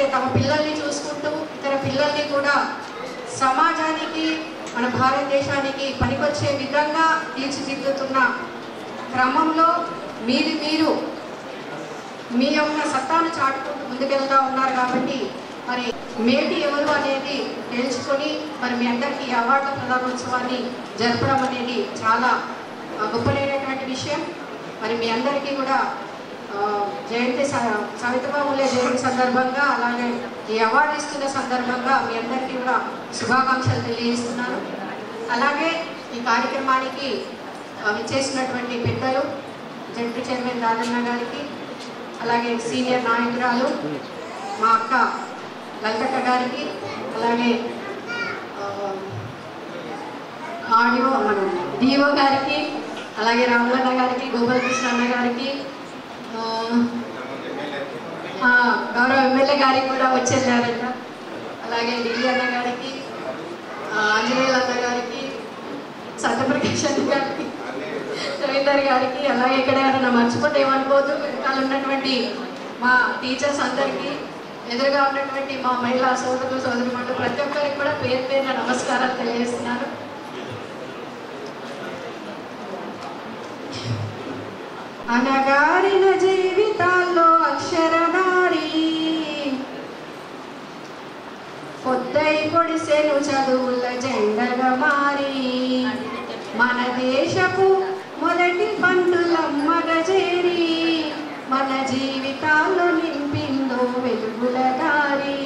తమ పిల్లల్ని చూసుకుంటూ ఇతర పిల్లల్ని కూడా సమాజానికి మన భారతదేశానికి పనికొచ్చే విధంగా తీర్చిదిద్దుతున్న క్రమంలో మీరు మీ యొక్క సత్తాను చాటుకుంటూ ముందుకెళ్తూ ఉన్నారు. కాబట్టి మరి మేటి ఎవరు అనేది తెలుసుకొని మరి మీ అందరికీ ఈ అవార్డు ప్రదానోత్సవాన్ని జరపడం అనేది చాలా గొప్పనైనటువంటి విషయం. మరి మీ అందరికీ కూడా జయంతి సావిత్రిబాయి ఫులే జయంతి సందర్భంగా అలాగే ఈ అవార్డు ఇస్తున్న సందర్భంగా మీ అందరికీ కూడా శుభాకాంక్షలు తెలియజేస్తున్నాను. అలాగే ఈ కార్యక్రమానికి విచ్చేసినటువంటి పెద్దలు జడ్పీ చైర్మన్ రాజన్న గారికి, అలాగే సీనియర్ నాయకురాలు మా అక్క లలితక్క గారికి, అలాగే ఆడియో మన డిఓ గారికి, అలాగే రామలన్న గారికి, గోపాలకృష్ణ అన్న గారికి, గౌరవ ఎమ్మెల్యే గారికి కూడా వచ్చేసారంట, అలాగే ఢిల్లీ అన్న గారికి, ఆంజనేయుల అన్న గారికి, సత్యప్రకాష్ అన్న గారికి, రవీందర్ గారికి, అలాగే ఇక్కడ ఎవరైనా మర్చిపోతే ఏమనుకోవద్దు. వెనకాల ఉన్నటువంటి మా టీచర్స్ అందరికీ, ఎదురుగా ఉన్నటువంటి మా మహిళా సోదరులు సోదరిమణులు ప్రతి ఒక్కరికి కూడా పేరు పేరున నమస్కారాలు తెలియజేస్తున్నాను. అనగారిన జీవితాల్లో అక్షరధారి పొద్దై పొడిసెను చదువుల జెండగా మారి మన దేశపు మొదటి పండులమ్మగ చేరి మన జీవితాల్లో నింపిందో వెలుగుల దారి.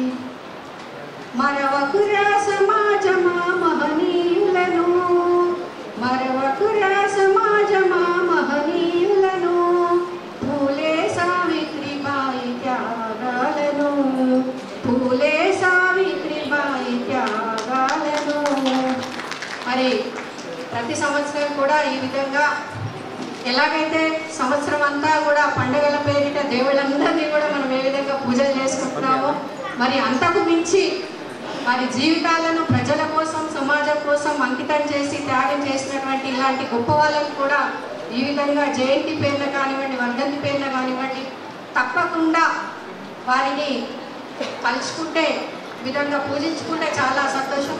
మరవకురా సమాజమా మహనీయులను, మరవకురా సమాజమా మహనీయులను, పూలే సావిత్రిబాయి త్యాగాలను, పూలే సావిత్రిబాయి త్యాగాలను. మరి ప్రతి సంవత్సరం కూడా ఈ విధంగా ఎలాగైతే సంవత్సరం అంతా కూడా పండుగల పేరిట దేవుళ్ళందరినీ కూడా మనం ఏ విధంగా పూజలు చేసుకుంటున్నామో, మరి అంతకు మించి వారి జీవితాలను ప్రజల కోసం సమాజం కోసం అంకితం చేసి త్యాగం చేసినటువంటి ఇలాంటి గొప్ప వాళ్ళని కూడా ఈ విధంగా జయంతి పేరున కానివ్వండి, వర్ధంతి పేరున కానివ్వండి తప్పకుండా వారిని కలుసుకుంటే విధంగా పూజించుకుంటే చాలా సంతోషం.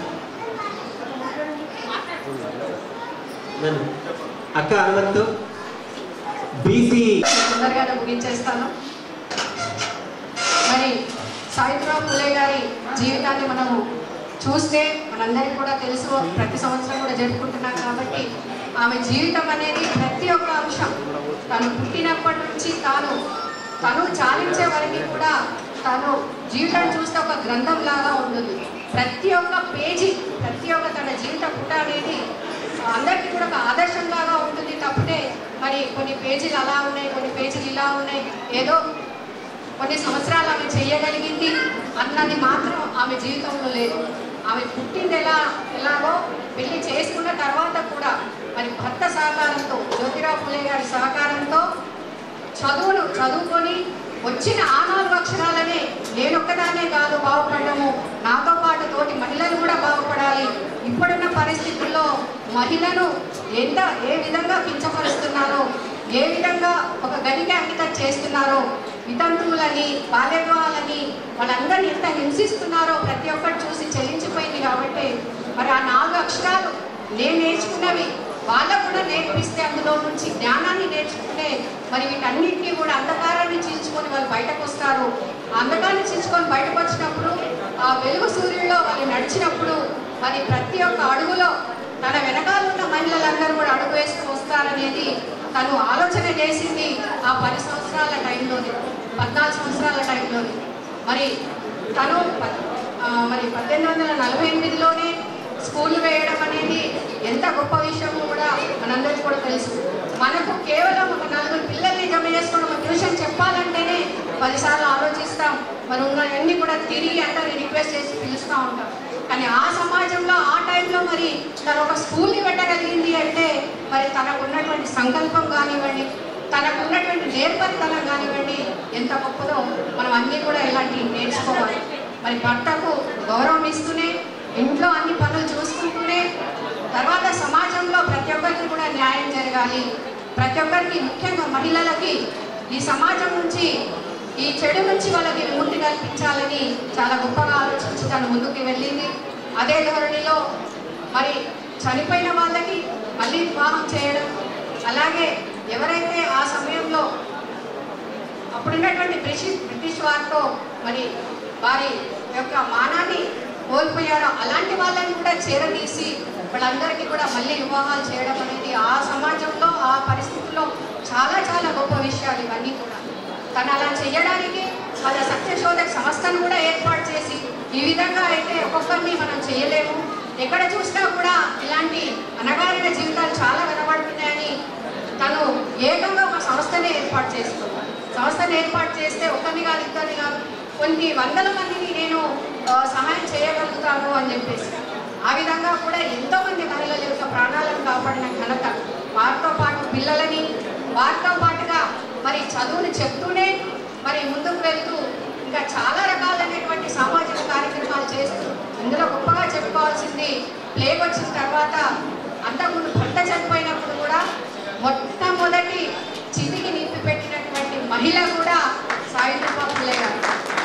అక్క అనుమతితో బీసీ తొందరగానే ముగించేస్తాను. మరి సావిత్రిబాయి ఫులే గారి జీవితాన్ని మనము చూస్తే మనందరికీ కూడా తెలుసు, ప్రతి సంవత్సరం కూడా జరుపుకుంటున్నాం. కాబట్టి ఆమె జీవితం అనేది ప్రతి ఒక్క అంశం, తను పుట్టినప్పటి నుంచి తను చాలించే వరకు కూడా తను జీవితాన్ని చూస్తే ఒక గ్రంథం లాగా ఉంటుంది. ప్రతి ఒక్క పేజీ, ప్రతి ఒక్క తన జీవిత పుట అనేది అందరికీ కూడా ఒక ఆదర్శంలాగా ఉంటుంది. తప్పితే మరి కొన్ని పేజీలు అలా ఉన్నాయి, కొన్ని పేజీలు ఇలా ఉన్నాయి, ఏదో కొన్ని సంవత్సరాలు ఆమె చేయగలిగింది అన్నది మాత్రం ఆమె జీవితంలో లేదు. ఆమె పుట్టింది ఎలాగో పెళ్లి చేసుకున్న తర్వాత కూడా మరి భర్త సహకారంతో, జ్యోతిరావు ఫులే గారి సహకారంతో చదువుకొని వచ్చిన ఆ 4 అక్షరాలనే నేనొక్కదానే కాదు బాగుపడము, నాతో పాటు తోటి మహిళలు కూడా బాగుపడాలి. ఇప్పుడున్న పరిస్థితుల్లో మహిళను ఏ విధంగా కించపరుస్తున్నారో, ఏ విధంగా ఒక గదికి అంకితం చేస్తున్నారో, వితంతువులని బాల్య వివాహాలని వాళ్ళందరినీ ఎంత హింసిస్తున్నారో ప్రతి ఒక్కటి చూసి చెల్లించిపోయింది. కాబట్టి మరి ఆ 4 అక్షరాలు నేను నేర్చుకున్నవి వాళ్ళకు కూడా నేర్పిస్తే, అందులో నుంచి జ్ఞానాన్ని నేర్చుకుంటే మరి వీటన్నిటినీ కూడా అంధకారాన్ని చీల్చుకొని వాళ్ళు బయటకు వస్తారు. ఆ అంధకారాన్ని చీల్చుకొని బయటకు వచ్చినప్పుడు ఆ వెలుగు సూర్యుల్లో వాళ్ళు నడిచినప్పుడు మరి ప్రతి ఒక్క అడుగులో తన వెనకాల ఉన్న మహిళలందరూ కూడా అడుగు వేస్తూ వస్తారనేది తను ఆలోచన చేసింది ఆ 10 సంవత్సరాల టైంలోనే, 14 సంవత్సరాల టైంలోనే. మరి తను మరి 1848లోనే స్కూల్ వేయడం అనేది ఎంత గొప్ప విషయం కూడా మనందరికీ కూడా తెలుసు. మనకు కేవలం ఒక 4 పిల్లల్ని జమ చేసుకుని ఒక ట్యూషన్ చెప్పాలంటేనే 10 సార్లు ఆలోచిస్తాం. మరి ఉన్నవన్నీ కూడా తిరిగి అందరినీ రిక్వెస్ట్ చేసి పిలుస్తూ ఉంటాం. కానీ ఆ సమాజంలో ఆ టైంలో మరి తను ఒక స్కూల్ని పెట్టగలిగింది అంటే మరి తనకు ఉన్నటువంటి సంకల్పం కానివ్వండి, తనకు ఉన్నటువంటి నేర్పరితనం కానివ్వండి ఎంత గొప్పదో మనం అన్నీ కూడా ఇలాంటివి నేర్చుకోవాలి. మరి భర్తకు గౌరవం ఇస్తూనే, ఇంట్లో అన్ని పనులు చూసుకుంటూనే, తర్వాత సమాజంలో ప్రతి ఒక్కరికి కూడా న్యాయం జరగాలి. ప్రతి ఒక్కరికి, ముఖ్యంగా మహిళలకి ఈ సమాజం నుంచి ఈ చెడు నుంచి వాళ్ళకి విముక్తి కల్పించాలని చాలా గొప్పగా ఆలోచించి తను ముందుకు వెళ్ళింది. అదే ధోరణిలో మరి చనిపోయిన వాళ్ళకి మళ్ళీ వివాహం చేయడం, అలాగే ఎవరైతే ఆ సమయంలో అప్పుడున్నటువంటి బ్రిటిష్ వారితో మరి వారి యొక్క మానాన్ని కోల్పోయారో అలాంటి వాళ్ళని కూడా చేరదీసి వాళ్ళందరికీ కూడా మళ్ళీ వివాహాలు చేయడం అనేది ఆ సమాజంలో ఆ పరిస్థితుల్లో చాలా చాలా గొప్ప విషయాలు ఇవన్నీ కూడా. తను అలా చేయడానికి వాళ్ళ సత్యశోధక సంస్థను కూడా ఏర్పాటు చేసి ఈ విధంగా అయితే ఒక్కొక్కరిని మనం చేయలేము, ఎక్కడ చూసినా కూడా ఇలాంటి అనగారిన జీవితాలు చాలా వినబడుతున్నాయని తను ఏకంగా ఒక సంస్థని ఏర్పాటు చేసుకున్నాను. సంస్థను ఏర్పాటు చేస్తే ఒకరిని కాదు ఇద్దరిని కాదు కొన్ని వందల మందిని నేను సహాయం చేయగలుగుతాను అని చెప్పేసి ఆ విధంగా కూడా ఎంతోమంది మహిళల యొక్క ప్రాణాలను కాపాడిన ఘనత, వారితో పాటు పిల్లలని వారితో పాటుగా మరి చదువుని చెప్తూనే మరి ముందుకు వెళ్తూ ఇంకా చాలా రకాలైనటువంటి సామాజిక కార్యక్రమాలు చేస్తూ ఇందులో గొప్పగా చెప్పుకోవాల్సింది ప్లేగ్ వచ్చిన తర్వాత అంతకుముందు భర్త చనిపోయినప్పుడు కూడా మొట్టమొదటి చితికి నింపి పెట్టినటువంటి మహిళ కూడా సావిత్రిబాయి ఫులే గారు.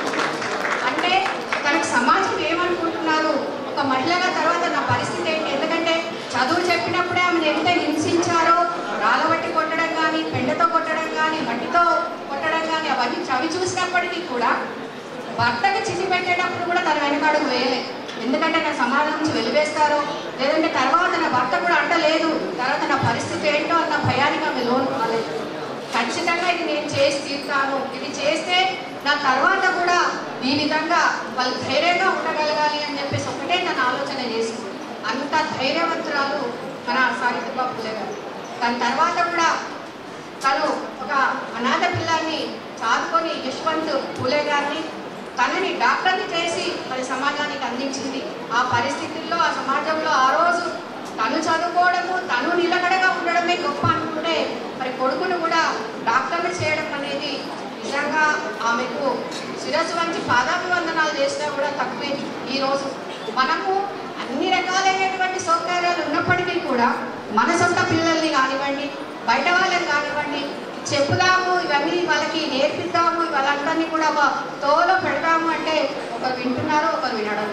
అంటే తనకు సమాజం ఏమనుకుంటున్నారు, ఒక మహిళగా తర్వాత నా పరిస్థితి ఏంటి, ఎందుకంటే చదువు చెప్పినప్పుడే ఆమెను ఎంత హింసించారో, రాళ్ళబట్టి కొట్టడం కానీ పెండతో కొట్టడం కానీ మట్టితో కొట్టడం కానీ అవన్నీ చవి చూసినప్పటికీ కూడా భర్తకు చితి పెట్టేటప్పుడు కూడా తన వెనకాడుగు వేయలే. ఎందుకంటే నా సమాజం నుంచి వెలివేస్తారో లేదంటే తర్వాత నా భర్త కూడా అంటలేదు తర్వాత నా పరిస్థితి ఏంటో అన్న భయానికి ఆమె లోను కాలేదు. ఖచ్చితంగా ఇది నేను చేసి తీరుతాను, ఇది చేస్తే నా తర్వాత కూడా ఈ విధంగా వాళ్ళు ధైర్యంగా ఉండగలగాలి అని చెప్పేసి ఒకటే తన ఆలోచన చేసింది. అంత ధైర్యవంతురాలు మన సావిత్రిబాయి ఫులే గారు. దాని తర్వాత కూడా తను ఒక అనాథ పిల్లాన్ని చాదుకొని యశ్వంత్ ఫులే గారిని తనని డాక్టర్ని చేసి మరి సమాజానికి అందించింది. ఆ పరిస్థితుల్లో ఆ సమాజంలో ఆ రోజు తను చదువుకోవడము తను నిలకడగా ఉండడమే గొప్ప అనుకుంటే మరి కొడుకును కూడా డాక్టర్ని చేయడం అనేది నిజంగా ఆమెకు శిరస్సు వంచి పాదాభివందనాలు చేసినా కూడా తక్కువే. ఈరోజు మనకు అన్ని రకాలైనటువంటి సౌకర్యాలు ఉన్నప్పటికీ కూడా మన సొంత పిల్లల్ని కానివ్వండి బయట వాళ్ళని కానివ్వండి చెప్పుదాము, ఇవన్నీ వాళ్ళకి నేర్పిద్దాము, వాళ్ళందరినీ కూడా ఒక తోలో పెడదాము అంటే ఒకరు వింటున్నారు ఒకరు వినడం.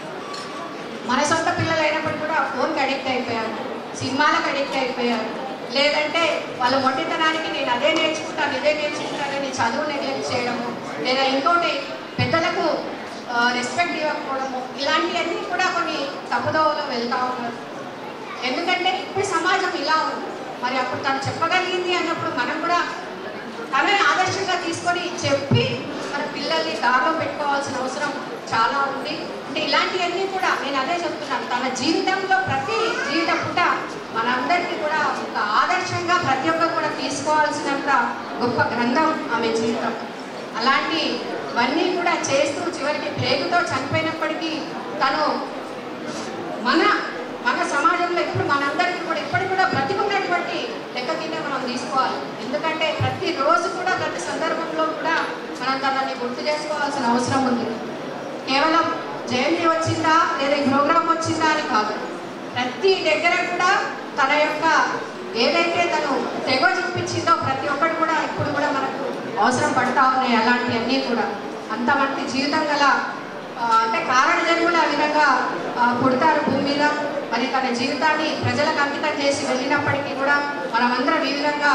మన సొంత పిల్లలు అయినప్పుడు కూడా ఫోన్కి అడిక్ట్ అయిపోయారు, సినిమాలకు అడిక్ట్ అయిపోయారు, లేదంటే వాళ్ళ మొండితనానికి నేను అదే నేర్చుకుంటాను ఇదే నేర్చుకుంటానని చదువు నెగ్లెక్ట్ చేయడము, లేదా ఇంకోటి పెద్దలకు రెస్పెక్ట్ ఇవ్వకపోవడము, ఇలాంటివన్నీ కూడా కొన్ని తప్పుదోవలో వెళ్తూ ఉన్నారు. ఎందుకంటే ఇప్పుడు సమాజం ఇలా ఉంది. మరి అప్పుడు తను చెప్పగలిగింది అన్నప్పుడు మనం కూడా తనని ఆదర్శంగా తీసుకొని చెప్పి మన పిల్లల్ని దారిలో పెట్టుకోవాల్సిన అవసరం చాలా ఉంది. అంటే ఇలాంటివన్నీ కూడా నేను అదే చెప్తున్నాను, తన జీవితంలో ప్రతి జీవితం కూడా మనందరికీ కూడా ఒక ఆదర్శంగా ప్రతి ఒక్కరు కూడా తీసుకోవాల్సినంత గొప్ప గ్రంథం ఆమె జీవితం. అలాంటివన్నీ కూడా చేస్తూ చివరికి ప్లేగుతో చనిపోయినప్పటికీ తను మన సమాజంలో ఇప్పుడు మనందరికీ కూడా ఇప్పటికి కూడా బ్రతికున్నటువంటి లెక్క కింద మనం తీసుకోవాలి. ఎందుకంటే ప్రతిరోజు కూడా ప్రతి సందర్భంలో కూడా మనం తనని గుర్తు చేసుకోవాల్సిన అవసరం ఉంది. కేవలం జయంతి వచ్చిందా లేదా ప్రోగ్రాం వచ్చిందా అని కాదు, ప్రతి దగ్గర కూడా తన యొక్క ఏదైతే తను తెగ చూపించిందో ప్రతి ఒక్కటి కూడా ఇప్పుడు కూడా మనకు అవసరం పడతా ఉన్నాయి. అలాంటివన్నీ కూడా అంతమంది జీవితం గల అంటే కారణ జన్ములు ఆ విధంగా పుడతారు భూమి మీద. మరి తన జీవితాన్ని ప్రజలకు అంకితం చేసి వెళ్ళినప్పటికీ కూడా మనమందరం ఈ విధంగా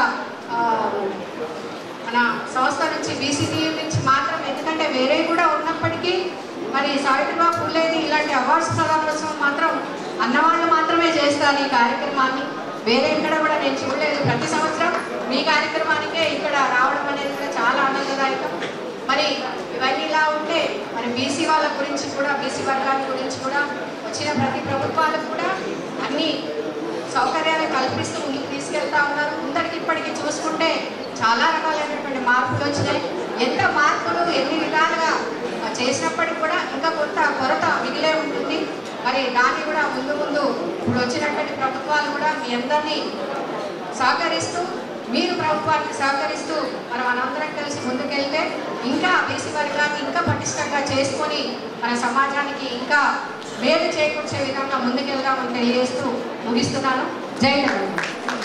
మన సంస్థ నుంచి బీసీటీయూ నుంచి మాత్రం, ఎందుకంటే వేరే కూడా ఉన్నప్పటికీ మరి సావిత్రిబాయి ఫులేది ఇలాంటి అవార్డ్స్ ప్రదానోత్సవం మాత్రం అన్నవాళ్ళు మాత్రమే చేస్తారు ఈ కార్యక్రమాన్ని. వేరే ఎక్కడ కూడా నేను చూడలేదు. ప్రతి సంవత్సరం మీ కార్యక్రమానికే ఇక్కడ రావడం అనేది కూడా చాలా ఆనందదాయకం. మరి ఇవన్నీ ఇలా ఉంటే మరి బీసీ వాళ్ళ గురించి కూడా బీసీ వర్గాల గురించి కూడా వచ్చిన ప్రతి ప్రభుత్వాలకు కూడా అన్ని సౌకర్యాలు కల్పిస్తూ ముందుకు తీసుకెళ్తా ఉన్నారు. ముందరికి ఇప్పటికీ చూసుకుంటే చాలా రకాలైనటువంటి మార్పులు వచ్చినాయి. ఎంత మార్పులు ఎన్ని విధాలుగా చేసినప్పటికీ కూడా ఇంకా కొంత కొరత మిగిలే ఉంటుంది. మరి దాన్ని కూడా ముందు ఇప్పుడు వచ్చినటువంటి ప్రభుత్వాలు కూడా మీ అందరినీ సహకరిస్తూ మీరు ప్రభుత్వానికి సహకరిస్తూ మనందరం కలిసి ముందుకెళ్తే ఇంకా బీసీ వర్గాన్ని ఇంకా పటిష్టంగా చేసుకొని మన సమాజానికి ఇంకా మేలు చేకూర్చే విధంగా ముందుకెళ్దామని తెలియజేస్తూ ముగిస్తున్నాను. జై హింద్.